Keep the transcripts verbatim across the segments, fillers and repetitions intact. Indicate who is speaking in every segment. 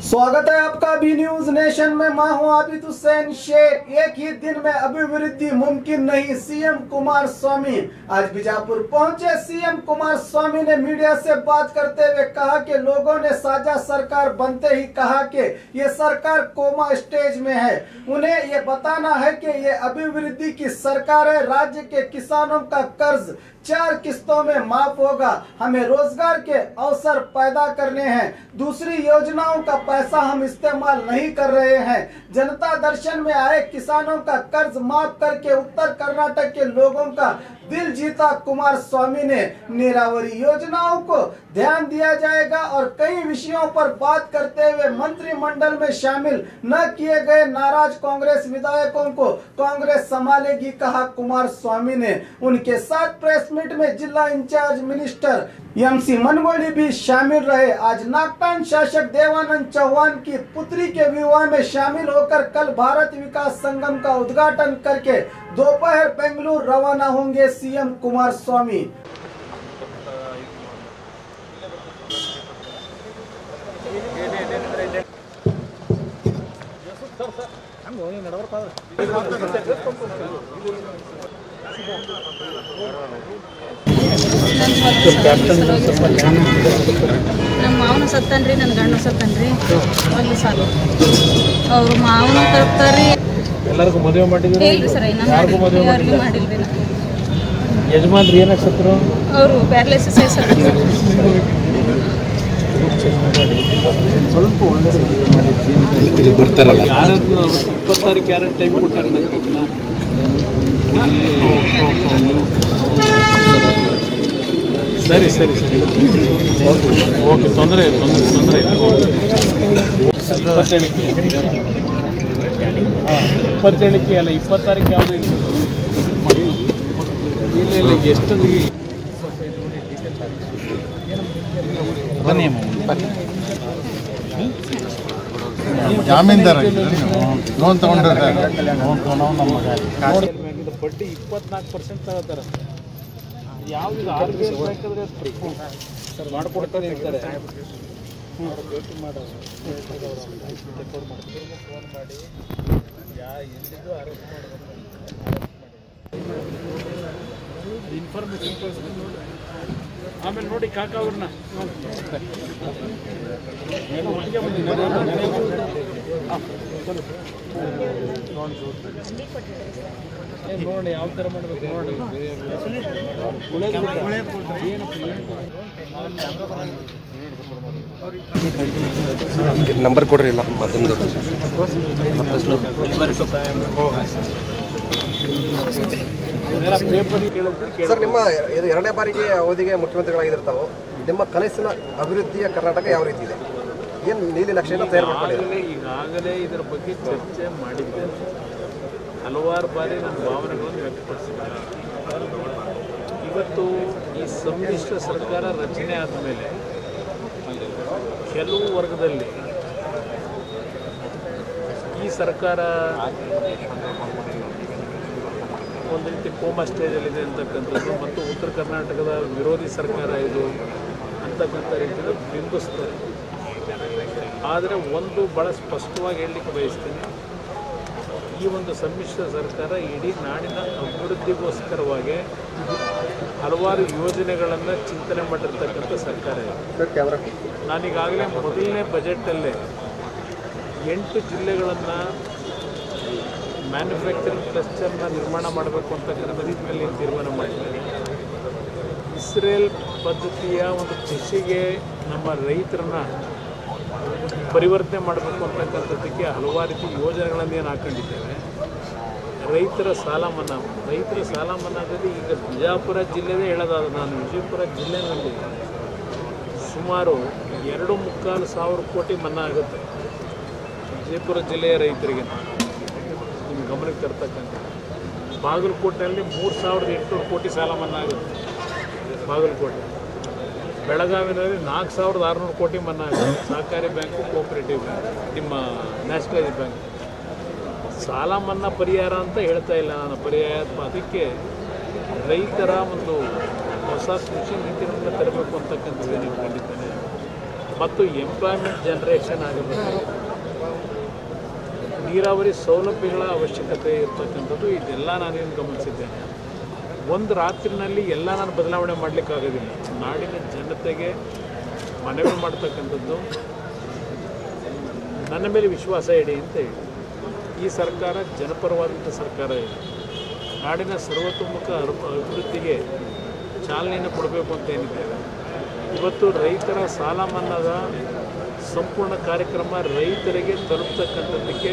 Speaker 1: स्वागत है आपका बी न्यूज नेशन में। मैं हूं आबिद शेख। एक ही दिन में अभिवृद्धि मुमकिन नहीं, सीएम कुमारस्वामी आज बीजापुर पहुंचे। सीएम कुमारस्वामी ने मीडिया से बात करते हुए कहा कि लोगों ने साझा सरकार बनते ही कहा कि ये सरकार कोमा स्टेज में है। उन्हें ये बताना है कि ये अभिवृद्धि की सरकार है। राज्य के किसानों का कर्ज चार किस्तों में माफ होगा। हमें रोजगार के अवसर पैदा करने हैं। दूसरी योजनाओं का पैसा हम इस्तेमाल नहीं कर रहे हैं। जनता दर्शन में आए किसानों का कर्ज माफ करके उत्तर कर्नाटक के लोगों का दिल जीता कुमारस्वामी ने। नीरावरी योजनाओं को ध्यान दिया जाएगा और कई विषयों पर बात करते हुए मंत्रिमंडल में शामिल न किए गए नाराज कांग्रेस विधायकों को कांग्रेस संभालेगी, कहा कुमारस्वामी ने। उनके साथ प्रेस मीट में जिला incharge minister M C Managuli भी शामिल रहे। आज नागटान शासक देवानंद चौहान की पुत्री के विवाह में शामिल होकर कल भारत विकास संगम का उद्घाटन करके दोपहर बेंगलुरु रवाना होंगे सीएम कुमारस्वामी।
Speaker 2: ನಮ್ಮ ಮಾವನ ಸತ್ತನ್ರಿ, ನನ್ನ ಗಂಡ ಸತ್ತನ್ರಿ. ಒಂದು ಸಾಲ ಅವ್ರು ಮಾವನ ತರ್ತಾರಿ.
Speaker 3: ಎಲ್ಲರಿಗೂ ಮದುವೆ ಮಾಡಿದ್ರು?
Speaker 2: ಇಲ್ರಿ ಸರ್, ಯಾರಿಗೂ ಮದುವೆ ಮಾಡಿಲ್ರಿ.
Speaker 3: ಯಜಮಾನ್ರಿ ಏನಾಗ ಸತ್ರು?
Speaker 2: ಅವರು ಪ್ಯಾರಲೈಸಿಸ್ ಆಗಿ ಸತ್ರು.
Speaker 3: ಸ್ವಲ್ಪ ಒಳ್ಳೆ ಬರ್ತಾರಲ್ಲ, ಇಪ್ಪತ್ತು ತಾರೀಕು ಯಾರು ಟೈಮ್ ಕೊಟ್ಟಾರೆ? ಸರಿ ಸರಿ ಸರಿ ಓಕೆ, ತೊಂದರೆ ತೊಂದರೆ ತೊಂದರೆ ಇಪ್ಪತ್ತೇಳಕ್ಕೆ ಇಪ್ಪತ್ತೇಳಕ್ಕೆ ಅಲ್ಲ, ಇಪ್ಪತ್ತು ತಾರೀಕು ಯಾವುದು ಇಲ್ಲ ಇಲ್ಲ ಎಷ್ಟು
Speaker 4: ಜಾಮೀನ್ದಾರ ಲೋನ್ ತಗೊಂಡ್ರೆ
Speaker 3: ಬಡ್ಡಿ ಇಪ್ಪತ್ನಾಲ್ಕು ಪರ್ಸೆಂಟ್ ತಗೋತಾರೆ. ಯಾವ್ದು ಆರ್ ಬಿ ಐ ಬೇಕಾದ್ರೆ ಸರ್ ಮಾಡಿಕೊಡ್ತಾರೆ ಇರ್ತಾರೆ. ಭೇಟಿ ಮಾಡೋದು ಫೋನ್ ಮಾಡಿ ಯಾ ಎಲ್ಲಿಗೂ ಅರೆಸ್ಟ್ ಮಾಡಬೇಕು, ಇನ್ಫಾರ್ಮೇಶನ್ ಕಳಿಸ್ಕೊಂಡು ನೋಡಿ. ಆಮೇಲೆ ನೋಡಿ ಕಾಕ ಅವ್ರನ್ನ ಒಟ್ಟಿಗೆ ನೋಡಿ ಯಾವ ಥರ ಮಾಡಬೇಕು ನೋಡಿ.
Speaker 5: ನಂಬರ್ ಕೊಡ್ರಿ ಇಲ್ಲ ಮತ್ತೊಂದು ಸರ್, ನಿಮ್ಮ ಇದು ಎರಡನೇ ಬಾರಿಗೆ ಅವಧಿಗೆ ಮುಖ್ಯಮಂತ್ರಿಗಳಾಗಿರ್ತಾವೆ. ನಿಮ್ಮ ಕನಸಿನ ಅಭಿವೃದ್ಧಿಯ ಕರ್ನಾಟಕ ಯಾವ ರೀತಿ ಇದೆ? ಏನು ನೀಲಿ ನಕ್ಷೆಯನ್ನು ತಯಾರು ಮಾಡಿದ್ದೀರಿ?
Speaker 3: ಈಗಾಗಲೇ ಇದರ ಬಗ್ಗೆ ಚರ್ಚೆ ಮಾಡಿದ್ದೇನೆ. ಹಲವಾರು ಬಾರಿ ನನ್ನ ಭಾವನೆಗಳನ್ನು ವ್ಯಕ್ತಪಡಿಸಿದ್ದಾರೆ. ಇವತ್ತು ಈ ಸಮ್ಮಿಶ್ರ ಸರ್ಕಾರ ರಚನೆ ಆದಮೇಲೆ ಕೆಲವು ವರ್ಗದಲ್ಲಿ ಈ ಸರ್ಕಾರ ಒಂದು ರೀತಿ ಕೋಮಾ ಸ್ಟೇಜಲ್ಲಿದೆ ಅಂತಕ್ಕಂಥದ್ದು ಮತ್ತು ಉತ್ತರ ಕರ್ನಾಟಕದ ವಿರೋಧಿ ಸರ್ಕಾರ ಇದು ಅಂತಕ್ಕಂಥ ರೀತಿಯಲ್ಲಿ ಬಿಂಬಿಸ್ತಾರೆ. ಆದರೆ ಒಂದು ಭಾಳ ಸ್ಪಷ್ಟವಾಗಿ ಹೇಳಲಿಕ್ಕೆ ಬಯಸ್ತೀನಿ, ಈ ಒಂದು ಸಮ್ಮಿಶ್ರ ಸರ್ಕಾರ ಇಡೀ ನಾಡಿನ ಅಭಿವೃದ್ಧಿಗೋಸ್ಕರವಾಗಿ ಹಲವಾರು ಯೋಜನೆಗಳನ್ನು ಚಿಂತನೆ ಮಾಡಿರ್ತಕ್ಕಂಥ ಸರ್ಕಾರ ಇದೆ. ನಾನೀಗಾಗಲೇ ಮೊದಲನೇ ಬಜೆಟಲ್ಲೇ ಎಂಟು ಜಿಲ್ಲೆಗಳನ್ನು ಮ್ಯಾನುಫ್ಯಾಕ್ಚರಿಂಗ್ ಕ್ಲಸ್ಟರ್ನ ನಿರ್ಮಾಣ ಮಾಡಬೇಕು ಅಂತಕ್ಕಂಥ ರೀತಿಯಲ್ಲಿ ತೀರ್ಮಾನ ಮಾಡಿದ್ದಾರೆ. ಇಸ್ರೇಲ್ ಪದ್ಧತಿಯ ಒಂದು ಕೃಷಿಗೆ ನಮ್ಮ ರೈತರನ್ನ ಪರಿವರ್ತನೆ ಮಾಡಬೇಕು ಅಂತಕ್ಕಂಥದ್ದಕ್ಕೆ ಹಲವಾರು ರೀತಿ ಯೋಜನೆಗಳನ್ನು ಏನು ಹಾಕೊಂಡಿದ್ದೇವೆ. ರೈತರ ಸಾಲ ಮನ್ನಾ, ರೈತರ ಸಾಲ ಮನ್ನಾದಲ್ಲಿ ಈಗ ಬಿಜಾಪುರ ಜಿಲ್ಲೆದೇ ಹೇಳೋದಾದ ನಾನು ವಿಜಯಪುರ ಜಿಲ್ಲೆಯಲ್ಲಿ ಸುಮಾರು ಎರಡು ಮುಕ್ಕಾಲು ಸಾವಿರ ಕೋಟಿ ಮನ್ನಾ ಆಗುತ್ತೆ ವಿಜಯಪುರ ಜಿಲ್ಲೆಯ ರೈತರಿಗೆ. ನಿಮ್ಮ ಗಮನಕ್ಕೆ ತರ್ತಕ್ಕಂಥ ಬಾಗಲಕೋಟೆಯಲ್ಲಿ ಮೂರು ಸಾವಿರದ ಎಂಟುನೂರು ಕೋಟಿ ಸಾಲ ಮನ್ನಾ ಆಗುತ್ತೆ ಬಾಗಲಕೋಟೆ. ಬೆಳಗಾವಿನಲ್ಲಿ ನಾಲ್ಕು ಸಾವಿರದ ಆರುನೂರು ಕೋಟಿ ಮನ್ನಾ ಆಗುತ್ತೆ. ಸಹಕಾರಿ ಬ್ಯಾಂಕು, ಕೋಆಪರೇಟಿವ್ ಬ್ಯಾಂಕ್, ನಿಮ್ಮ ನ್ಯಾಷನಲೈಸ್ ಬ್ಯಾಂಕ್. ಸಾಲ ಮನ್ನಾ ಪರಿಹಾರ ಅಂತ ಹೇಳ್ತಾ ಇಲ್ಲ ನಾನು, ಪರ್ಯಾಯ ಅದಕ್ಕೆ ರೈತರ ಒಂದು ಹೊಸ ಕೃಷಿ ನೀತಿಗಳನ್ನು ತರಬೇಕು ಅಂತಕ್ಕಂಥದ್ದು ಇಟ್ಕೊಂಡಿದ್ದೇನೆ. ಮತ್ತು ಎಂಪ್ಲಾಯ್ಮೆಂಟ್ ಜನರೇಷನ್ ಆಗಿರಬೇಕು, ನೀರಾವರಿ ಸೌಲಭ್ಯಗಳ ಅವಶ್ಯಕತೆ ಇರ್ತಕ್ಕಂಥದ್ದು, ಇದೆಲ್ಲ ನಾನೇನು ಗಮನಿಸಿದ್ದೇನೆ. ಒಂದು ರಾತ್ರಿನಲ್ಲಿ ಎಲ್ಲ ನಾನು ಬದಲಾವಣೆ ಮಾಡಲಿಕ್ಕಾಗೋದಿಲ್ಲ. ನಾಡಿನ ಜನತೆಗೆ ಮನವಿ ಮಾಡ್ತಕ್ಕಂಥದ್ದು, ನನ್ನ ಮೇಲೆ ವಿಶ್ವಾಸ ಇಡಿ ಅಂತ ಹೇಳಿ. ಈ ಸರ್ಕಾರ ಜನಪರವಾದಂಥ ಸರ್ಕಾರ ಇದೆ. ನಾಡಿನ ಸರ್ವತೋಮುಖ ಅಭಿವೃದ್ಧಿಗೆ ಚಾಲನೆಯನ್ನು ಕೊಡಬೇಕು ಅಂತ ಏನಿದ್ದೇವೆ. ಇವತ್ತು ರೈತರ ಸಾಲ ಮನ್ನಾದ ಸಂಪೂರ್ಣ ಕಾರ್ಯಕ್ರಮ ರೈತರಿಗೆ ತಲುಪತಕ್ಕಂಥದ್ದಕ್ಕೆ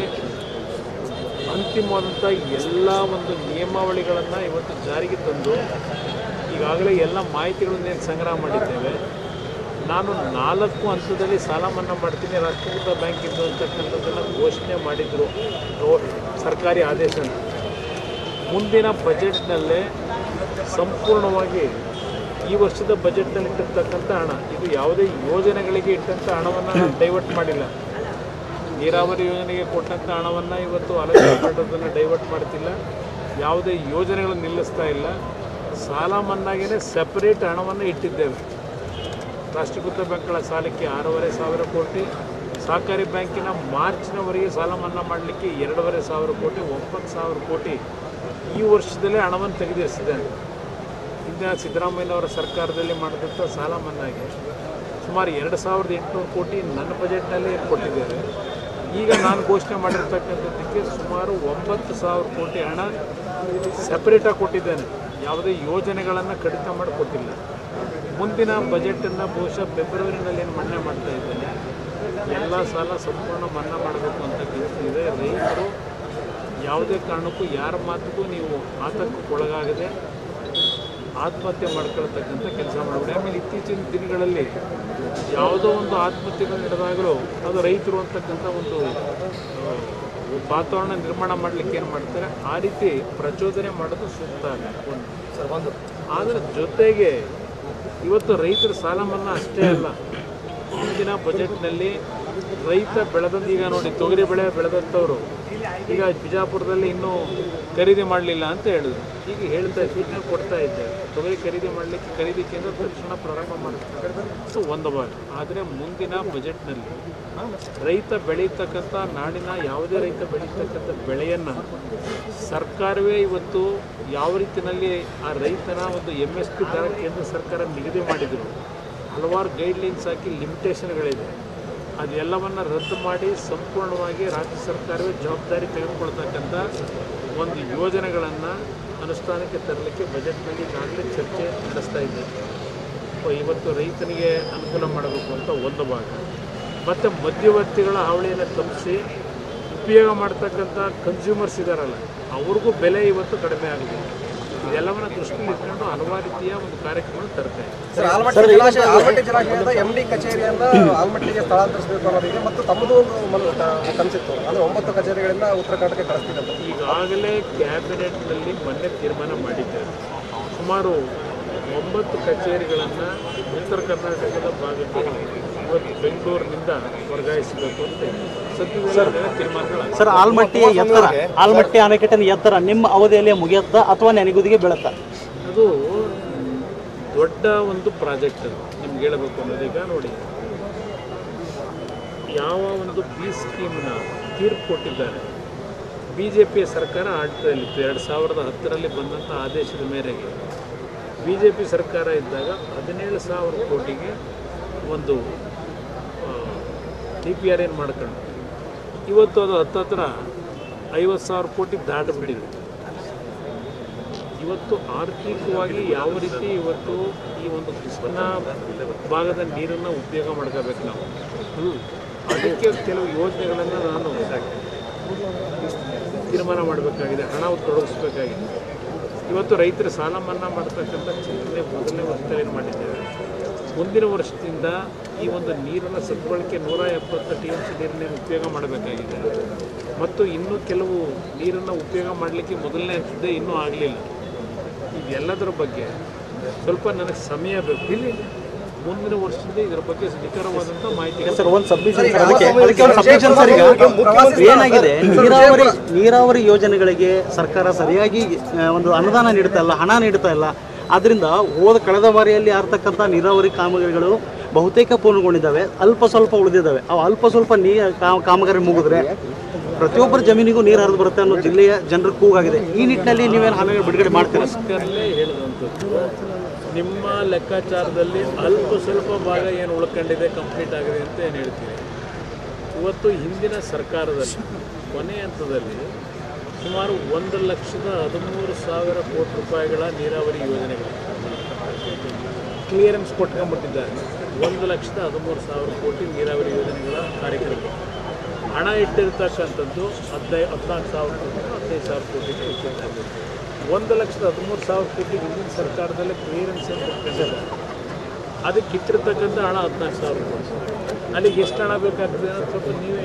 Speaker 3: ಅಂತಿಮವಾದಂಥ ಎಲ್ಲ ಒಂದು ನಿಯಮಾವಳಿಗಳನ್ನು ಇವತ್ತು ಜಾರಿಗೆ ತಂದು ಈಗಾಗಲೇ ಎಲ್ಲ ಮಾಹಿತಿಗಳನ್ನೇನು ಸಂಗ್ರಹ ಮಾಡಿದ್ದೇವೆ. ನಾನು ನಾಲ್ಕು ಹಂತದಲ್ಲಿ ಸಾಲ ಮನ್ನಾ ಮಾಡ್ತೀನಿ, ರಾಷ್ಟ್ರೀಕೃತ ಬ್ಯಾಂಕಿಂದು ಅಂತಕ್ಕಂಥದ್ದನ್ನು ಘೋಷಣೆ ಮಾಡಿದರು ಸರ್ಕಾರಿ ಆದೇಶನ. ಮುಂದಿನ ಬಜೆಟ್ನಲ್ಲೇ ಸಂಪೂರ್ಣವಾಗಿ ಈ ವರ್ಷದ ಬಜೆಟ್ನಲ್ಲಿ ಇಟ್ಟಿರ್ತಕ್ಕಂಥ ಹಣ, ಇದು ಯಾವುದೇ ಯೋಜನೆಗಳಿಗೆ ಇಟ್ಟಂಥ ಹಣವನ್ನು ನಾನು ಡೈವರ್ಟ್ ಮಾಡಿಲ್ಲ. ನೀರಾವರಿ ಯೋಜನೆಗೆ ಕೊಟ್ಟಂಥ ಹಣವನ್ನು ಇವತ್ತು ಆಲೋಚನೆ ಮಾಡೋದನ್ನು ಡೈವರ್ಟ್ ಮಾಡ್ತಿಲ್ಲ. ಯಾವುದೇ ಯೋಜನೆಗಳನ್ನು ನಿಲ್ಲಿಸ್ತಾ ಇಲ್ಲ. ಸಾಲ ಮನ್ನಾಗೇ ಸೆಪರೇಟ್ ಹಣವನ್ನು ಇಟ್ಟಿದ್ದೇವೆ. ರಾಷ್ಟ್ರೀಕೃತ ಬ್ಯಾಂಕ್ಗಳ ಸಾಲಕ್ಕೆ ಆರೂವರೆ ಸಾವಿರ ಕೋಟಿ, ಸಹಕಾರಿ ಬ್ಯಾಂಕಿನ ಮಾರ್ಚ್ನವರೆಗೆ ಸಾಲ ಮನ್ನಾ ಮಾಡಲಿಕ್ಕೆ ಎರಡೂವರೆ ಸಾವಿರ ಕೋಟಿ, ಒಂಬತ್ತು ಸಾವಿರ ಕೋಟಿ ಈ ವರ್ಷದಲ್ಲೇ ಹಣವನ್ನು ತೆಗೆದಿರಿಸಿದ್ದೇನೆ. ಹಿಂದಿನ ಸಿದ್ದರಾಮಯ್ಯನವರ ಸರ್ಕಾರದಲ್ಲಿ ಮಾಡಿದಂಥ ಸಾಲ ಮನ್ನಾಗೆ ಸುಮಾರು ಎರಡು ಸಾವಿರದ ಎಂಟುನೂರು ಕೋಟಿ ನನ್ನ ಬಜೆಟ್ನಲ್ಲಿ ಕೊಟ್ಟಿದ್ದೇವೆ. ಈಗ ನಾನು ಘೋಷಣೆ ಮಾಡಿರ್ತಕ್ಕಂಥದ್ದಕ್ಕೆ ಸುಮಾರು ಒಂಬತ್ತು ಸಾವಿರ ಕೋಟಿ ಹಣ ಸೆಪರೇಟಾಗಿ ಕೊಟ್ಟಿದ್ದೇನೆ. ಯಾವುದೇ ಯೋಜನೆಗಳನ್ನು ಕಡಿತ ಮಾಡಿ ಕೊಟ್ಟಿಲ್ಲ. ಮುಂದಿನ ಬಜೆಟನ್ನು ಬಹುಶಃ ಫೆಬ್ರವರಿನಲ್ಲಿ ಏನು ಮನ್ನಾ ಮಾಡ್ತಾ ಇದ್ದೇನೆ. ಎಲ್ಲ ಸಾಲ ಸಂಪೂರ್ಣ ಮನ್ನಾ ಮಾಡಬೇಕು ಅಂತ ಕಲಿತಿದೆ. ರೈತರು ಯಾವುದೇ ಕಾರಣಕ್ಕೂ ಯಾರ ಮಾತಿಗೂ ನೀವು ಆತಂಕಕ್ಕೊಳಗಾಗದೆ ಆತ್ಮಹತ್ಯೆ ಮಾಡ್ಕೊಳ್ತಕ್ಕಂಥ ಕೆಲಸ ಮಾಡಬೇಡಿ. ಆಮೇಲೆ ಇತ್ತೀಚಿನ ದಿನಗಳಲ್ಲಿ ಯಾವುದೋ ಒಂದು ಆತ್ಮಹತ್ಯೆಗಳು ನಡೆದಾಗಲೂ ಅದು ರೈತರು ಅಂತಕ್ಕಂಥ ಒಂದು ವಾತಾವರಣ ನಿರ್ಮಾಣ ಮಾಡಲಿಕ್ಕೆ ಏನು ಮಾಡ್ತಾರೆ, ಆ ರೀತಿ ಪ್ರಚೋದನೆ ಮಾಡೋದು ಸೂಕ್ತ ಅಲ್ಲ ಒಂದು. ಅದರ ಜೊತೆಗೆ ಇವತ್ತು ರೈತರ ಸಾಲ ಮನ್ನಾ ಅಷ್ಟೇ ಅಲ್ಲ, ಮುಂದಿನ ಬಜೆಟ್ನಲ್ಲಿ ರೈತ ಬೆಳೆದಂತ, ಈಗ ನೋಡಿ ತೊಗರಿ ಬೆಳೆ ಬೆಳೆದಂಥವ್ರು ಈಗ ಬಿಜಾಪುರದಲ್ಲಿ ಇನ್ನೂ ಖರೀದಿ ಮಾಡಲಿಲ್ಲ ಅಂತ ಹೇಳಿದ್ರು. ಈಗ ಹೇಳ್ತಾ ಸೂಚನೆ ಕೊಡ್ತಾ ಇದ್ದೇವೆ, ತೊಗರಿ ಖರೀದಿ ಮಾಡಲಿಕ್ಕೆ ಖರೀದಿ ಕೇಂದ್ರ ತಕ್ಷಣ ಪ್ರಾರಂಭ ಮಾಡ್ತಾರೆ ಒಂದು ಭಾಗ. ಆದರೆ ಮುಂದಿನ ಬಜೆಟ್ನಲ್ಲಿ ರೈತ ಬೆಳೀತಕ್ಕಂಥ, ನಾಡಿನ ಯಾವುದೇ ರೈತ ಬೆಳೀತಕ್ಕಂಥ ಬೆಳೆಯನ್ನು ಸರ್ಕಾರವೇ ಇವತ್ತು ಯಾವ ರೀತಿಯಲ್ಲಿ ಆ ರೈತನ ಒಂದು ಎಮ್ ಎಸ್ ಪಿ ದರ ಕೇಂದ್ರ ಸರ್ಕಾರ ನಿಗದಿ ಮಾಡಿದರು. ಹಲವಾರು ಗೈಡ್ಲೈನ್ಸ್ ಹಾಕಿ ಲಿಮಿಟೇಷನ್ಗಳಿದೆ. ಅದೆಲ್ಲವನ್ನು ರದ್ದು ಮಾಡಿ ಸಂಪೂರ್ಣವಾಗಿ ರಾಜ್ಯ ಸರ್ಕಾರವೇ ಜವಾಬ್ದಾರಿ ತೆಗೆದುಕೊಳ್ತಕ್ಕಂಥ ಒಂದು ಯೋಜನೆಗಳನ್ನು ಅನುಷ್ಠಾನಕ್ಕೆ ತರಲಿಕ್ಕೆ ಬಜೆಟ್ನಲ್ಲಿ ಈಗಾಗಲೇ ಚರ್ಚೆ ನಡೆಸ್ತಾ ಇದ್ದೇವೆ. ಇವತ್ತು ರೈತನಿಗೆ ಅನುಕೂಲ ಮಾಡಬೇಕು ಅಂತ ಒಂದು ಭಾಗ, ಮತ್ತು ಮಧ್ಯವರ್ತಿಗಳ ಹಾವಳಿಯನ್ನು ತಪ್ಪಿಸಿ ಉಪಯೋಗ ಮಾಡ್ತಕ್ಕಂಥ ಕನ್ಸ್ಯೂಮರ್ಸ್ ಇದ್ದಾರಲ್ಲ, ಅವ್ರಿಗೂ ಬೆಲೆ ಇವತ್ತು ಕಡಿಮೆ ಆಗಿದೆ. ಇದೆಲ್ಲವನ್ನ ದೃಷ್ಟಿಯಲ್ಲಿ ಇಟ್ಕೊಂಡು ಹಲವಾರು ರೀತಿಯ ಒಂದು ಕಾರ್ಯಕ್ರಮ ತರ್ತಾ ಇದೆ.
Speaker 5: ಆಲ್ಮಟ್ಟಿ ಜಲಾಶಯದ ಎಂ ಡಿ ಕಚೇರಿಯನ್ನು ಆಲ್ಮಟ್ಟಿಗೆ ಸ್ಥಳಾಂತರಿಸಬೇಕು ಅನ್ನೋದಿದೆ ಮತ್ತು ತಮ್ಮದು ಒಂದು ಕನಸಿತ್ತು. ಅಂದರೆ ಒಂಬತ್ತು ಕಚೇರಿಗಳಿಂದ ಉತ್ತರ ಕರ್ನಾಟಕಕ್ಕೆ ಕಳಿಸ್ತಿದೆ.
Speaker 3: ಈಗಾಗಲೇ ಕ್ಯಾಬಿನೆಟ್ನಲ್ಲಿ ಮೊನ್ನೆ ತೀರ್ಮಾನ ಮಾಡಿದ್ದೇವೆ. ಸುಮಾರು ಒಂಬತ್ತು ಕಚೇರಿಗಳನ್ನು ಉತ್ತರ ಕರ್ನಾಟಕದ ಭಾಗಕ್ಕೆ ಇವತ್ತು ಬೆಂಗಳೂರಿನಿಂದ ವರ್ಗಾಯಿಸಬೇಕು ಅಂತ ಸದ್ಯದಲ್ಲೇ ತೀರ್ಮಾನಗಳು.
Speaker 6: ಸರ್, ಆಲ್ಮಟ್ಟಿಯ ಎತ್ತರ, ಆಲ್ಮಟ್ಟಿ ಅಣೆಕಟ್ಟಿನ ಎತ್ತರ ನಿಮ್ಮ ಅವಧಿಯಲ್ಲಿ ಮುಗಿಯುತ್ತಾ ಅಥವಾ ನೆನೆಗುದಿಗೆ ಬೀಳುತ್ತಾ?
Speaker 3: ಅದು ದೊಡ್ಡ ಒಂದು ಪ್ರಾಜೆಕ್ಟ್. ಅದು ನಿಮ್ಗೆ ಹೇಳಬೇಕು ಅನ್ನೋದೀಗ ನೋಡಿ, ಯಾವ ಒಂದು ಬಿ ಸ್ಕೀಮ್ನ ತೀರ್ಪು ಕೊಟ್ಟಿದ್ದಾರೆ. ಬಿ ಜೆ ಪಿಯ ಸರ್ಕಾರ ಆಡಳಿತದಲ್ಲಿತ್ತು. ಎರಡು ಸಾವಿರದ ಹತ್ತರಲ್ಲಿ ಬಂದಂಥ ಆದೇಶದ ಮೇರೆಗೆ ಬಿ ಜೆ ಪಿ ಸರ್ಕಾರ ಇದ್ದಾಗ ಹದಿನೇಳು ಸಾವಿರ ಕೋಟಿಗೆ ಒಂದು ಡಿ ಪಿ ಆರ್ ಏನು ಮಾಡ್ಕೊಂಡು ಇವತ್ತು ಅದು ಹತ್ತತ್ರ ಐವತ್ತು ಸಾವಿರ ಕೋಟಿ ದಾಟಿಬಿಟ್ಟಿದೆ. ಇವತ್ತು ಆರ್ಥಿಕವಾಗಿ ಯಾವ ರೀತಿ ಇವತ್ತು ಈ ಒಂದು ಕೃಷ್ಣಾ ಭಾಗದ ನೀರನ್ನು ಉಪಯೋಗ ಮಾಡ್ಕೋಬೇಕು ನಾವು. ಅದಕ್ಕೆ ಕೆಲವು ಯೋಜನೆಗಳನ್ನು ನಾನು ತೀರ್ಮಾನ ಮಾಡಬೇಕಾಗಿದೆ, ಹಣ ತೊಡಗಿಸ್ಬೇಕಾಗಿದೆ. ಇವತ್ತು ರೈತರ ಸಾಲ ಮನ್ನಾ ಮಾಡ್ತಕ್ಕಂಥ ಚಿಂತನೆ ಮೊದಲನೇ ವರ್ಷದಲ್ಲಿ ಏನು ಮಾಡಿದ್ದೇವೆ. ಮುಂದಿನ ವರ್ಷದಿಂದ ಈ ಒಂದು ನೀರನ್ನು ಸದ್ಬಳಕೆ ನೂರ ಎಪ್ಪತ್ತು ಟಿ ಎಮ್ ಸಿ ನೀರನ್ನೇ ಉಪಯೋಗ ಮಾಡಬೇಕಾಗಿದೆ. ಮತ್ತು ಇನ್ನೂ ಕೆಲವು ನೀರನ್ನು ಉಪಯೋಗ ಮಾಡಲಿಕ್ಕೆ ಮೊದಲನೇ ಹಂತದ್ದೇ ಇನ್ನೂ ಆಗಲಿಲ್ಲ. ಇದೆಲ್ಲದರ ಬಗ್ಗೆ ಸ್ವಲ್ಪ ನನಗೆ ಸಮಯ ಬೇಕು. ಇಲ್ಲಿ ಮುಂದಿನ ವರ್ಷದಿಂದ ಇದರ ಬಗ್ಗೆ ನಿಖರವಾದಂಥ ಮಾಹಿತಿ.
Speaker 6: ಸರ್, ಒಂದು ಸಬ್ಮಿಷನ್ ಏನಾಗಿದೆ, ನೀರಾವರಿ ನೀರಾವರಿ ಯೋಜನೆಗಳಿಗೆ ಸರ್ಕಾರ ಸರಿಯಾಗಿ ಒಂದು ಅನುದಾನ ನೀಡ್ತಾ ಇಲ್ಲ, ಹಣ ನೀಡ್ತಾ ಇಲ್ಲ. ಆದ್ದರಿಂದ ಹೋದ ಕಳೆದ ಬಾರಿಯಲ್ಲಿ ಆಗ್ತಕ್ಕಂಥ ನೀರಾವರಿ ಕಾಮಗಾರಿಗಳು ಬಹುತೇಕ ಪೂರ್ಣಗೊಂಡಿದ್ದಾವೆ, ಅಲ್ಪ ಸ್ವಲ್ಪ ಉಳಿದಿದ್ದಾವೆ. ಅವು ಅಲ್ಪ ಸ್ವಲ್ಪ ನೀ ಕಾಮಗಾರಿ ಮುಗಿದ್ರೆ ಪ್ರತಿಯೊಬ್ಬರ ಜಮೀನಿಗೂ ನೀರು ಹರಿದು ಬರುತ್ತೆ ಅನ್ನೋ ಜಿಲ್ಲೆಯ ಜನರ ಕೂಗಾಗಿದೆ. ಈ ನಿಟ್ಟಿನಲ್ಲಿ ನೀವೇನು ಹಣ ಬಿಡುಗಡೆ ಮಾಡ್ತೀರಾ?
Speaker 3: ಹೇಳಿದಂಥದ್ದು ನಿಮ್ಮ ಲೆಕ್ಕಾಚಾರದಲ್ಲಿ ಅಲ್ಪ ಸ್ವಲ್ಪ ಭಾಗ ಏನು ಉಳ್ಕೊಂಡಿದೆ, ಕಂಪ್ಲೀಟ್ ಆಗಿದೆ ಅಂತ ಏನು ಹೇಳ್ತೀರಿ. ಇವತ್ತು ಹಿಂದಿನ ಸರ್ಕಾರದಲ್ಲಿ ಕೊನೆ ಹಂತದಲ್ಲಿ ಸುಮಾರು ಒಂದು ಲಕ್ಷದ ಹದಿಮೂರು ಸಾವಿರ ಕೋಟಿ ರೂಪಾಯಿಗಳ ನೀರಾವರಿ ಯೋಜನೆಗಳು ಕ್ಲಿಯರೆನ್ಸ್ ಕೊಟ್ಕೊಂಡ್ಬಿಟ್ಟಿದ್ದಾರೆ. ಒಂದು ಲಕ್ಷದ ಹದಿಮೂರು ಸಾವಿರ ಕೋಟಿ ನೀರಾವರಿ ಯೋಜನೆಗಳ ಕಾರ್ಯಕ್ರಮ ಹಣ ಇಟ್ಟಿರ್ತಕ್ಕಂಥದ್ದು ಹದಿನೈದು ಹದಿನಾಲ್ಕು ಸಾವಿರ ಕೋಟಿ ಹದಿನೈದು ಸಾವಿರ ಕೋಟಿಗೆ ಇಟ್ಟಿರ್ತಾರೆ. ಒಂದು ಲಕ್ಷದ ಹದಿಮೂರು ಸಾವಿರ ಕೋಟಿ ಹಿಂದಿನ ಸರ್ಕಾರದಲ್ಲೇ ಕ್ಲಿಯರೆನ್ಸ್ ಏನು ಕೊಟ್ಕೊಂಡಿದ್ದಾರೆ. ಅದಕ್ಕೆ ಇಟ್ಟಿರ್ತಕ್ಕಂಥ ಹಣ ಹದಿನಾಲ್ಕು ಸಾವಿರ ಕೋಟಿ. ಅಲ್ಲಿಗೆ ಎಷ್ಟು ಹಣ ಬೇಕಾಗ್ತದೆ ಅನ್ನೋದು ಸ್ವಲ್ಪ ನೀವೇ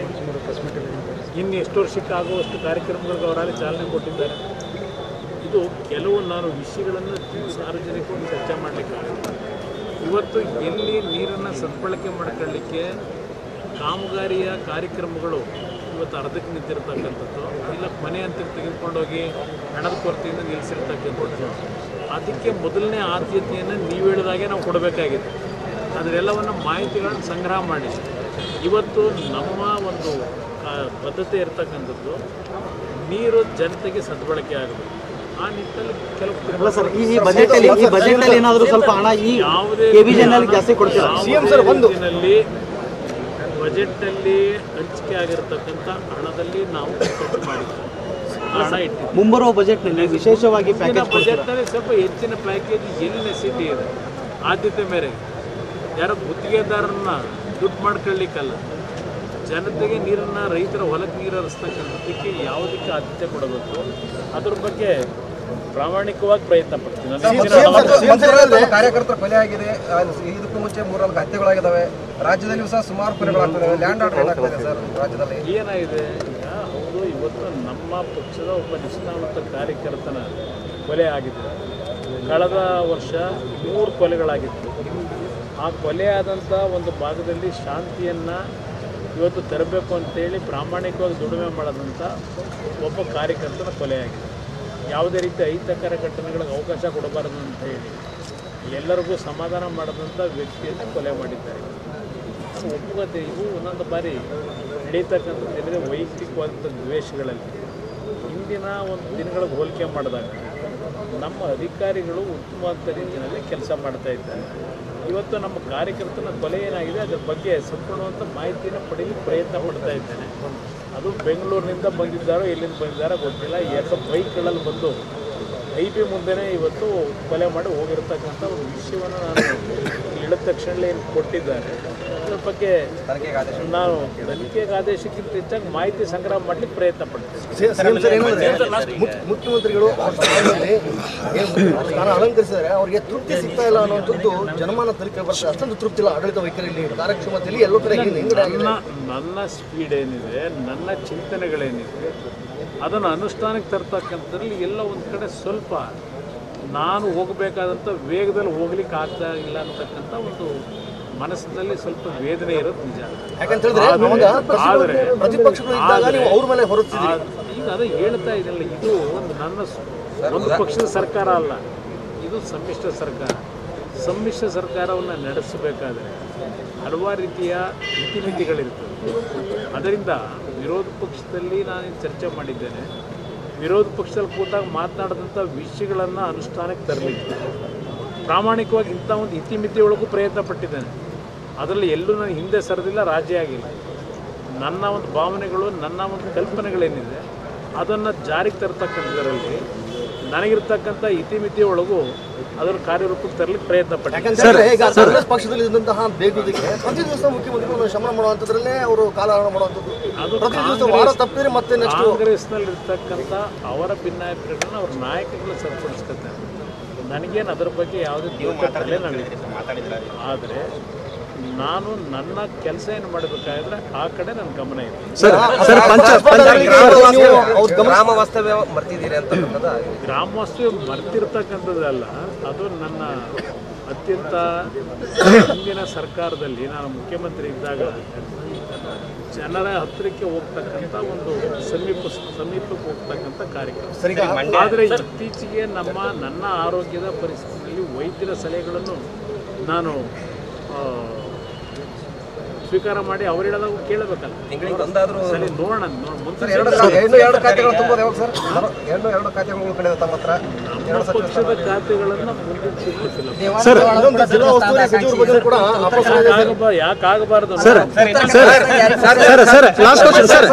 Speaker 3: ಇನ್ನು ಎಷ್ಟು ವರ್ಷಕ್ಕೆ ಆಗುವಷ್ಟು ಕಾರ್ಯಕ್ರಮಗಳಿಗೆ ಅವರಲ್ಲಿ ಚಾಲನೆ ಕೊಟ್ಟಿದ್ದಾರೆ. ಇದು ಕೆಲವು ನಾನು ವಿಷಯಗಳನ್ನು ಸಾರ್ವಜನಿಕವಾಗಿ ಚರ್ಚೆ ಮಾಡಲಿಕ್ಕಾಗುತ್ತೆ. ಇವತ್ತು ಎಲ್ಲಿ ನೀರನ್ನು ಸದ್ಬಳಕೆ ಮಾಡ್ಕೊಳ್ಳಿಕ್ಕೆ ಕಾಮಗಾರಿಯ ಕಾರ್ಯಕ್ರಮಗಳು ಇವತ್ತು ಅರ್ಧಕ್ಕೆ ನಿಂತಿರ್ತಕ್ಕಂಥದ್ದು, ಇಲ್ಲ ಕೊನೆ ಹಂತಕ್ಕೆ ತೆಗೆದುಕೊಂಡೋಗಿ ಹಣದ ಕೊರತೆಯಿಂದ ನಿಲ್ಲಿಸಿರ್ತಕ್ಕಂಥದ್ದು, ಅದಕ್ಕೆ ಮೊದಲನೇ ಆದ್ಯತೆಯನ್ನು ನೀವು ಹೇಳಿದಾಗೆ ನಾವು ಕೊಡಬೇಕಾಗಿದೆ. ಅದರೆಲ್ಲವನ್ನು ಮಾಹಿತಿಗಳನ್ನು ಸಂಗ್ರಹ ಮಾಡಿ ಇವತ್ತು ನಮ್ಮ ಒಂದು ಪದ್ಧತಿ ಇರ್ತಕ್ಕಂಥದ್ದು ನೀರು ಜನತೆಗೆ ಸದ್ಬಳಕೆ ಆಗಬೇಕು. ಆ ನಿಟ್ಟಿನಲ್ಲಿ ಕೆಲವು
Speaker 6: ಈ ಬಜೆಟಲ್ಲಿ ಈ ಬಜೆಟಲ್ಲಿ ಏನಾದರೂ ಸ್ವಲ್ಪ ಹಣ ಈ
Speaker 3: ಯಾವುದೇ
Speaker 6: ಜಾಸ್ತಿ ಕೊಡ್ತೀರಾ?
Speaker 3: ರೀತಿಯಲ್ಲಿ ಬಜೆಟ್ನಲ್ಲಿ ಹಂಚಿಕೆ ಆಗಿರತಕ್ಕಂಥ ಹಣದಲ್ಲಿ ನಾವು ಖರ್ಚು ಮಾಡಿದ್ದೀವಿ, ಹಣ ಇಟ್ಟಿದ್ದೀವಿ.
Speaker 6: ಮುಂಬರುವ ಬಜೆಟ್ನಲ್ಲಿ ವಿಶೇಷವಾಗಿ
Speaker 3: ಬಜೆಟ್ನಲ್ಲಿ ಸ್ವಲ್ಪ ಹೆಚ್ಚಿನ ಪ್ಯಾಕೇಜ್ ಎಲ್ಲಿ ನೆಸಿಟಿ ಇದೆ ಆದ್ಯತೆ ಮೇರೆಗೆ ಯಾರೋ ಗುತ್ತಿಗೆದಾರರನ್ನ ದುಡ್ಡು ಮಾಡ್ಕೊಳ್ಳಿಕ್ಕಲ್ಲ, ಜನತೆಗೆ ನೀರನ್ನು ರೈತರ ಹೊಲಕ್ಕೆ ನೀರು ಹರಿಸ್ತಕ್ಕಂಥದ್ದಕ್ಕೆ ಯಾವುದಕ್ಕೆ ಆದ್ಯತೆ ಕೊಡಬೇಕು ಅದ್ರ ಬಗ್ಗೆ ಪ್ರಾಮಾಣಿಕವಾಗಿ ಪ್ರಯತ್ನ ಪಡ್ತೀನಿ.
Speaker 5: ಕಾರ್ಯಕರ್ತರ ಕೊಲೆ ಆಗಿದೆ, ಇದಕ್ಕೂ ಮುಂಚೆ ಮೂರ್ನಾಲ್ಕು ಹತ್ಯೆಗಳಾಗಿದ್ದಾವೆ. ರಾಜ್ಯದಲ್ಲಿಯೂ ಸಹ ಸುಮಾರು ಕೊಲೆಗಳಾಗ್ತದೆ. ಲ್ಯಾಂಡ್ ಆರ್ಡರ್ ಏನಾಗ್ತದೆ ಸರ್ ರಾಜ್ಯದಲ್ಲಿ?
Speaker 3: ಏನಾಗಿದೆ ಈಗ? ಹೌದು, ಇವತ್ತು ನಮ್ಮ ಪಕ್ಷದ ಒಬ್ಬ ನಿಷ್ಠಾವಂತ ಕಾರ್ಯಕರ್ತನ ಕೊಲೆ ಆಗಿದೆ. ಕಳೆದ ವರ್ಷ ಮೂರು ಕೊಲೆಗಳಾಗಿತ್ತು. ಆ ಕೊಲೆ ಆದಂಥ ಒಂದು ಭಾಗದಲ್ಲಿ ಶಾಂತಿಯನ್ನು ಇವತ್ತು ತರಬೇಕು ಅಂತೇಳಿ ಪ್ರಾಮಾಣಿಕವಾಗಿ ದುಡಿಮೆ ಮಾಡೋದಂಥ ಒಬ್ಬ ಕಾರ್ಯಕರ್ತನ ಕೊಲೆಯಾಗಿದೆ. ಯಾವುದೇ ರೀತಿ ಅಹಿತಕರ ಘಟನೆಗಳಿಗೆ ಅವಕಾಶ ಕೊಡಬಾರದು ಅಂತ ಹೇಳಿ ಎಲ್ಲರಿಗೂ ಸಮಾಧಾನ ಮಾಡಿದಂಥ ವ್ಯಕ್ತಿಯನ್ನು ಕೊಲೆ ಮಾಡಿದ್ದಾರೆ. ಒಪ್ಪುಗತೆ ಇವು ಒಂದೊಂದು ಬಾರಿ ನಡೀತಕ್ಕಂಥದ್ದು ಏನಿದೆ ವೈಯಕ್ತಿಕವಾದಂಥ ದ್ವೇಷಗಳಲ್ಲಿ ಹಿಂದಿನ ಒಂದು ದಿನಗಳಿಗೆ ಹೋಲಿಕೆ ಮಾಡಿದಾಗ ನಮ್ಮ ಅಧಿಕಾರಿಗಳು ಉತ್ತಮವಾದ ರೀತಿಯಲ್ಲಿ ಕೆಲಸ ಮಾಡ್ತಾ ಇದ್ದಾರೆ. ಇವತ್ತು ನಮ್ಮ ಕಾರ್ಯಕರ್ತನ ಕೊಲೆ ಏನಾಗಿದೆ ಅದರ ಬಗ್ಗೆ ಸಂಪೂರ್ಣವಂತ ಮಾಹಿತಿಯನ್ನು ಪಡೆಯಲಿಕ್ಕೆ ಪ್ರಯತ್ನ ಪಡ್ತಾ ಇದ್ದೇನೆ. ಅದು ಬೆಂಗಳೂರಿನಿಂದ ಬಂದಿದ್ದಾರೋ ಎಲ್ಲಿಂದ ಬಂದಿದ್ದಾರೋ ಗೊತ್ತಿಲ್ಲ. ಎರಡು ಬೈಕ್ಗಳಲ್ಲಿ ಬಂದು ಐ ಪಿ ಮುಂದೆನೇ ಇವತ್ತು ಕೊಲೆ ಮಾಡಿ ಹೋಗಿರ್ತಕ್ಕಂಥ ಒಂದು ವಿಷಯವನ್ನು ನಾನು ಹೇಳಿದ ತಕ್ಷಣ ಏನು ಕೊಟ್ಟಿದ್ದಾರೆ ಅದ್ರ ಬಗ್ಗೆ ನಾನು ತನಿಖೆಗೆ ಆದೇಶಕ್ಕಿಂತ ಹೆಚ್ಚಾಗಿ ಮಾಹಿತಿ ಸಂಗ್ರಹ ಮಾಡಲಿಕ್ಕೆ ಪ್ರಯತ್ನ ಪಡ್ತೀನಿ.
Speaker 5: ಮುಖ್ಯಮಂತ್ರಿಗಳು ಸ್ಥಾನ ಅಲಂಕರಿಸಿದರೆ ಅವರಿಗೆ ತೃಪ್ತಿ ಸಿಗ್ತಾ ಇಲ್ಲ ಅನ್ನೋಂಥದ್ದು ಜನಮಾನ ತನಿಖೆ ಬರ್ತದೆ. ಅಷ್ಟೊಂದು ತೃಪ್ತಿ ಇಲ್ಲ ಆಡಳಿತ ವೈಖರಿಯಲ್ಲಿ, ಕಾರ್ಯಕ್ಷಮತೆಯಲ್ಲಿ ಎಲ್ಲೋ ಕಡೆ
Speaker 3: ನನ್ನ ನನ್ನ ಸ್ಪೀಡ್ ಏನಿದೆ, ನನ್ನ ಚಿಂತನೆಗಳೇನಿದೆ ಅದನ್ನು ಅನುಷ್ಠಾನಕ್ಕೆ ತರ್ತಕ್ಕಂಥದ್ರಲ್ಲಿ ಎಲ್ಲ ಒಂದು ಕಡೆ ಸ್ವಲ್ಪ ನಾನು ಹೋಗಬೇಕಾದಂಥ ವೇಗದಲ್ಲಿ ಹೋಗ್ಲಿಕ್ಕೆ ಆಗ್ತಾ ಇಲ್ಲ ಅಂತಕ್ಕಂಥ ಒಂದು ಮನಸ್ಸಿನಲ್ಲಿ ಸ್ವಲ್ಪ ವೇದನೆ ಇರೋದು ನಿಜ. ಆದರೆ ಈಗ ಅದು ಹೇಳ್ತಾ ಇದೆಯಲ್ಲ, ಇದು ಒಂದು ನನ್ನ ಒಂದು ಪಕ್ಷದ ಸರ್ಕಾರ ಅಲ್ಲ, ಇದು ಸಮ್ಮಿಶ್ರ ಸರ್ಕಾರ. ಸಮ್ಮಿಶ್ರ ಸರ್ಕಾರವನ್ನು ನಡೆಸಬೇಕಾದರೆ ಹಲವಾರು ರೀತಿಯ ಇತಿಮಿತಿಗಳಿರ್ತವೆ. ಅದರಿಂದ ವಿರೋಧ ಪಕ್ಷದಲ್ಲಿ ನಾನು ಚರ್ಚೆ ಮಾಡಿದ್ದೇನೆ. ವಿರೋಧ ಪಕ್ಷದಲ್ಲಿ ಕೂತಾಗ ಮಾತನಾಡಿದಂಥ ವಿಷಯಗಳನ್ನು ಅನುಷ್ಠಾನಕ್ಕೆ ತರಲಿಕ್ಕೆ ಪ್ರಾಮಾಣಿಕವಾಗಿ ಇಂಥ ಒಂದು ಇತಿಮಿತಿಯೊಳಗೂ ಪ್ರಯತ್ನ ಪಟ್ಟಿದ್ದೇನೆ. ಅದರಲ್ಲಿ ಎಲ್ಲೂ ನಾನು ಹಿಂದೆ ಸರಿದಿಲ್ಲ, ರಾಜಿ ಆಗಿಲ್ಲ. ನನ್ನ ಒಂದು ಭಾವನೆಗಳು, ನನ್ನ ಒಂದು ಕಲ್ಪನೆಗಳೇನಿದೆ ಅದನ್ನು ಜಾರಿಗೆ ತರ್ತಕ್ಕಂಥದ್ರಲ್ಲಿ ನನಗಿರ್ತಕ್ಕಂಥ ಇತಿಮಿತಿಯೊಳಗೂ ಅದರ ಕಾರ್ಯರೂಪಕ್ಕೆ ತರಲಿಕ್ಕೆ ಪ್ರಯತ್ನ ಪಟ್ಟಿದ್ದಾರೆ.
Speaker 5: ಕಾಂಗ್ರೆಸ್ ಪಕ್ಷದಲ್ಲಿ ಇದ್ದಂತಹ ಬೇಗುದಿಗೆ ಪ್ರತಿ ದಿವಸ ಮುಖ್ಯಮಂತ್ರಿಗಳು ಶಮನ ಮಾಡುವಂಥದ್ರಲ್ಲೇ ಅವರು ಕಾಲಹರಣ ಮಾಡುವಂಥದ್ದು,
Speaker 3: ಅದು ಕಾಂಗ್ರೆಸ್ನಲ್ಲಿರ್ತಕ್ಕಂಥ ಅವರ ಭಿನ್ನಾಭಿಪ್ರಾಯಗಳನ್ನು ಅವ್ರ ನಾಯಕಗಳು ಸರಿಪಡಿಸ್ಕೊತಾರೆ. ನನಗೇನು ಅದರ ಬಗ್ಗೆ ಯಾವುದೇ ತಿಳುವಳಿಕೆ ನನಗೆ. ಆದರೆ ನಾನು ನನ್ನ ಕೆಲಸ ಏನು ಮಾಡಬೇಕಾದ್ರೆ ಆ ಕಡೆ ನನ್ನ ಗಮನ ಇದೆ.
Speaker 5: ಗ್ರಾಮ ವಾಸ್ತವ್ಯ ಮರ್ತಿದ್ದೀರಿ ಅಂತ.
Speaker 3: ಗ್ರಾಮ ವಾಸ್ತವ್ಯ ಮರ್ತಿರ್ತಕ್ಕಂಥದ್ದಲ್ಲ, ಅದು ನನ್ನ ಅತ್ಯಂತ ಹಿಂದಿನ ಸರ್ಕಾರದಲ್ಲಿ ನಾನು ಮುಖ್ಯಮಂತ್ರಿ ಇದ್ದಾಗ ಜನರ ಹತ್ತಿರಕ್ಕೆ ಹೋಗ್ತಕ್ಕಂಥ ಒಂದು ಸಮೀಪ ಸಮೀಪಕ್ಕೆ ಹೋಗ್ತಕ್ಕಂಥ ಕಾರ್ಯಕ್ರಮ. ಆದರೆ ಇತ್ತೀಚೆಗೆ ನಮ್ಮ ನನ್ನ ಆರೋಗ್ಯದ ಪರಿಸ್ಥಿತಿಯಲ್ಲಿ ವೈದ್ಯರ ಸಲಹೆಗಳನ್ನು ನಾನು ಸ್ವೀಕಾರ ಮಾಡಿ ಅವ್ರು ಹೇಳೋದಾಗ ಕೇಳಬೇಕಲ್ಲ.
Speaker 5: ತಿಂಗಳಿಗೆ ಒಂದಾದ್ರೂ
Speaker 3: ಸರಿ ನೋಡೋಣ ನೋಡ್- ಮುಂದೆ
Speaker 5: ಎರಡು ಎರಡು ಎರಡು ಖಾತೆಗಳು ತುಂಬೋದು ಯಾವಾಗ ಸರ್? ಎರಡು ಎರಡು ಖಾತೆಗಳು ಕಡೆ ತಮ್ಮ ಹತ್ರ ಎರಡು ಸಚಿವ
Speaker 3: ಪಕ್ಷದ ಖಾತೆಗಳನ್ನ ಮುಂದೆ ಸಿಗ್ಲಿಕ್ಕಿಲ್ಲ.
Speaker 6: ಸರ್
Speaker 5: ಜಿಲ್ಲಾ ಉಸ್ತುವಾರಿ ಸಚಿವರ ಬಗ್ಗೆ ಕೂಡ
Speaker 3: ಯಾಕಾಗಬ- ಯಾಕಾಗಬಾರ್ದು
Speaker 6: sir sir sir last question sir.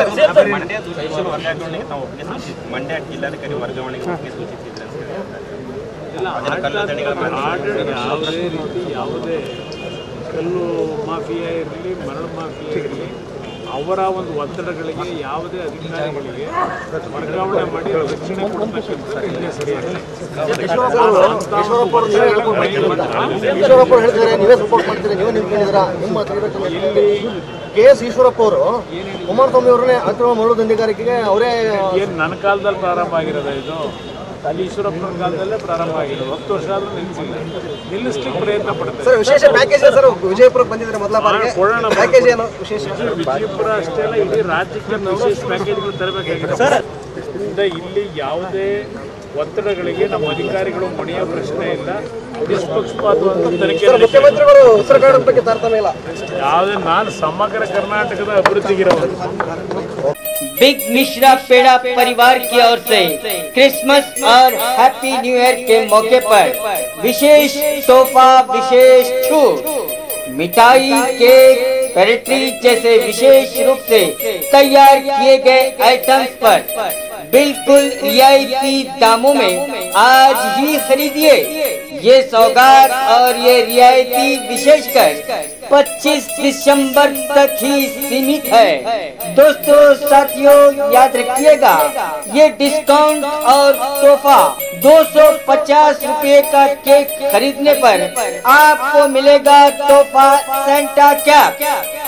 Speaker 7: Mandya ಜಿಲ್ಲಾಧಿಕಾರಿ ವರ್ಗಾವಣೆಗೆ ಸೂಚಿಸಿದ್ರೆ
Speaker 3: ಇಲ್ಲ, ಆಡಳಿತ ಯಾವುದೇ ರೀತಿ ಯಾವುದೇ ಕಲ್ಲು ಮಾಫಿಯಾ ಇರಲಿ ಮರಳು ಮಾಫಿಯಾ ಇರಲಿ ಅವರ ಒಂದು ಒತ್ತಡಗಳಿಗೆ ಯಾವುದೇ ಅಧಿಕಾರಿಗಳಿಗೆ ವರ್ಗಾವಣೆ ಮಾಡಿ ರಕ್ಷಣೆ ಕೊಡ್ತಕ್ಕಂಥ ಇಲ್ಲೇ ಸರಿಯಾಗಿಲ್ಲ.
Speaker 5: ಈಶ್ವರಪ್ಪ ಹೇಳಿದ್ರೆ ನೀವೇ ಸಪೋರ್ಟ್ ಮಾಡ್ತೀರಿ, ನೀವೇ ನಿಂತ್ಕೊಂಡಿದ್ದೀರಾ ನಿಮ್ಮ
Speaker 3: ಇಲ್ಲಿ
Speaker 5: ಕೆ ಎಸ್ ಈಶ್ವರಪ್ಪ ಅವರು ಕುಮಾರಸ್ವಾಮಿ ಅವರನ್ನೇ ಅಕ್ರಮ ಮರಳು ದಂಧೆಗಾರಿಕೆಗೆ ಅವರೇ
Speaker 3: ಏನು ನನ್ನ ಕಾಲದಲ್ಲಿ ಪ್ರಾರಂಭ ಆಗಿರೋದ ಇದು? ಅಲ್ಲಿ ಈಶ್ವರಪ್ಪನ ಕಾಲದಲ್ಲೇ ಪ್ರಾರಂಭ ಆಗಿರೋದು. ಹತ್ತು ವರ್ಷ ಆದ್ರೂ ನಿಲ್ಲಿಸಿಲ್ಲ, ನಿಲ್ಲಿಸ್ಲಿಕ್ಕೆ ಪ್ರಯತ್ನ ಪಡ್ತಾರೆ.
Speaker 5: ಸರ್ ವಿಶೇಷ ಪ್ಯಾಕೇಜ್ ಸರ್ ವಿಜಯಪುರಕ್ಕೆ ಬಂದಿದ್ರೆ ಮೊದಲ ಬಾರಿಗೆ
Speaker 3: ಕೊಡೋಣ
Speaker 5: ಪ್ಯಾಕೇಜ್ ಏನು ವಿಶೇಷ?
Speaker 3: ವಿಜಯಪುರ ಅಷ್ಟೇ ಅಲ್ಲ, ಇಡೀ ರಾಜ್ಯಕ್ಕೆ ವಿಶೇಷ ಪ್ಯಾಕೇಜ್ಗಳು ತರಬೇಕಾಗಿದೆ. ಇದರಿಂದ ಇಲ್ಲಿ ಯಾವುದೇ ಒತ್ತಡಗಳಿಗೆ ನಮ್ಮ ಅಧಿಕಾರಿಗಳು ಮಣಿಯೋ ಪ್ರಶ್ನೆ ಇಲ್ಲ. ನಿಷ್ಪಕ್ಷಪಾತವಾದ ತನಿಖೆ
Speaker 5: ಮುಖ್ಯಮಂತ್ರಿಗಳು ಉತ್ತರ ಕನ್ನಡದ ಬಗ್ಗೆ ತಾರತಮ್ಯ ಇಲ್ಲ.
Speaker 3: ಯಾವುದೇ ನಾನು ಸಮಗ್ರ ಕರ್ನಾಟಕದ ಅಭಿವೃದ್ಧಿಗಿರೋದು.
Speaker 8: बिग मिश्रा पेड़ा परिवार की ओर से क्रिसमस और हैप्पी न्यू ईयर के मौके पर विशेष तोहफा, विशेष छूट, मिठाई, केक, पेस्ट्री जैसे विशेष रूप से तैयार किए गए आइटम्स पर बिल्कुल रियायती दामों में आज ही खरीदिए। ये सौगात और ये रियायती विशेषकर पच्चीस दिसंबर तक ही सीमित है। दोस्तों साथियों याद रखिएगा, ये डिस्काउंट और तोहफा दो सौ पचास रुपए का केक खरीदने पर आपको मिलेगा तोहफा सेंटा कैप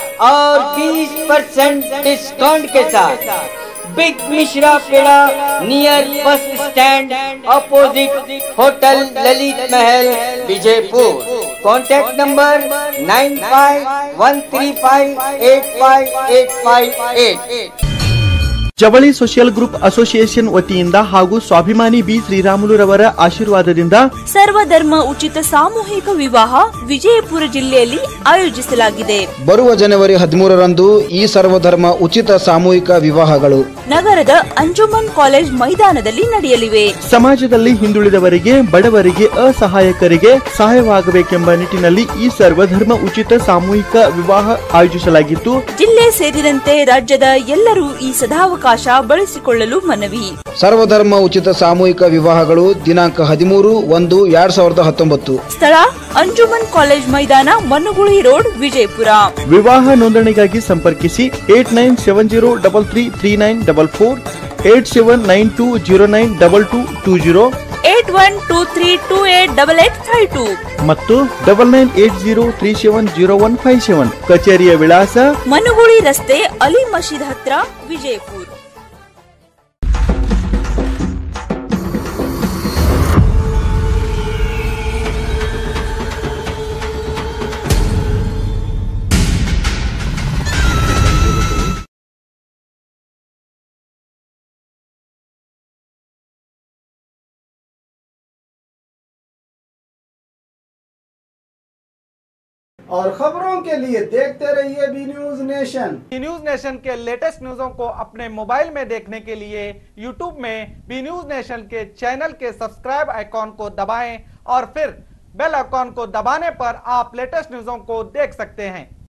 Speaker 8: और बीस परसेंट डिस्काउंट के साथ। Big Mishra peda near bus stand opposite hotel Lalit Mahal Vijayapur. Contact number nine five one three five eight five eight five eight.
Speaker 9: ಜವಳಿ ಸೋಷಿಯಲ್ ಗ್ರೂಪ್ ಅಸೋಸಿಯೇಷನ್ ವತಿಯಿಂದ ಹಾಗೂ ಸ್ವಾಭಿಮಾನಿ ಬಿ ಶ್ರೀರಾಮುಲುರವರ ಆಶೀರ್ವಾದದಿಂದ
Speaker 10: ಸರ್ವಧರ್ಮ ಉಚಿತ ಸಾಮೂಹಿಕ ವಿವಾಹ ವಿಜಯಪುರ ಜಿಲ್ಲೆಯಲ್ಲಿ ಆಯೋಜಿಸಲಾಗಿದೆ.
Speaker 11: ಬರುವ ಜನವರಿ ಹದಿಮೂರರಂದು ಈ ಸರ್ವಧರ್ಮ ಉಚಿತ ಸಾಮೂಹಿಕ ವಿವಾಹಗಳು
Speaker 10: ನಗರದ ಅಂಜುಮನ್ ಕಾಲೇಜ್ ಮೈದಾನದಲ್ಲಿ ನಡೆಯಲಿವೆ.
Speaker 9: ಸಮಾಜದಲ್ಲಿ ಹಿಂದುಳಿದವರಿಗೆ, ಬಡವರಿಗೆ, ಅಸಹಾಯಕರಿಗೆ ಸಹಾಯವಾಗಬೇಕೆಂಬ ನಿಟ್ಟಿನಲ್ಲಿ ಈ ಸರ್ವಧರ್ಮ ಉಚಿತ ಸಾಮೂಹಿಕ ವಿವಾಹ ಆಯೋಜಿಸಲಾಗಿತ್ತು.
Speaker 10: ಜಿಲ್ಲೆ ಸೇರಿದಂತೆ ರಾಜ್ಯದ ಎಲ್ಲರೂ ಈ ಸದಾವಕಾಶ ಬಳಸಿಕೊಳ್ಳಲು ಮನವಿ.
Speaker 11: ಸರ್ವಧರ್ಮ ಉಚಿತ ಸಾಮೂಹಿಕ ವಿವಾಹಗಳು ದಿನಾಂಕ ಹದಿಮೂರು ಒಂದು ಎರಡ್ ಸಾವಿರದ ಹತ್ತೊಂಬತ್ತು.
Speaker 10: ಸ್ಥಳ ಅಂಜುಮನ್ ಕಾಲೇಜ್ ಮೈದಾನ, ಮನ್ನುಗುಳಿ ರೋಡ್, ವಿಜಯಪುರ.
Speaker 9: ವಿವಾಹ ನೋಂದಣಿಗಾಗಿ ಸಂಪರ್ಕಿಸಿ eight nine seven zero double three three nine double four eight seven nine two zero nine double two two zero
Speaker 10: eight one two three two eight double eight five two
Speaker 9: ಮತ್ತು double nine eight zero three seven zero one five seven. ಕಚೇರಿಯ ವಿಳಾಸ
Speaker 10: ಮನುಗುಳಿ ರಸ್ತೆ, ಅಲಿ ಮಸೀದ್ ಹತ್ರ, ವಿಜಯಪುರ.
Speaker 1: और खबरों के लिए देखते रहिए B News Nation.
Speaker 12: B News Nation के लेटेस्ट न्यूज़ों को अपने मोबाइल में देखने के लिए यूट्यूब में बी न्यूज नेशन के चैनल के सब्सक्राइब आइकॉन को दबाएं और फिर बेल आइकॉन को दबाने पर आप लेटेस्ट न्यूज़ों को देख सकते हैं।